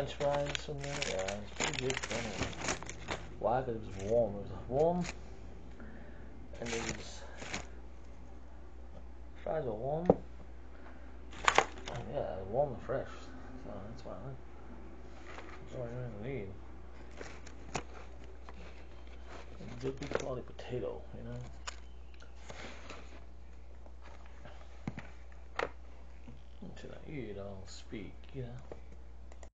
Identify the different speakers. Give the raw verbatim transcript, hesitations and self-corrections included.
Speaker 1: French fries from there. Yeah, it's pretty good. Anyway. Why? Because it was warm. It was warm, and it was fries were warm. And yeah, warm and fresh. So that's why. That's all you really need. A good quality potato, you know. Until I eat, I'll speak, you know.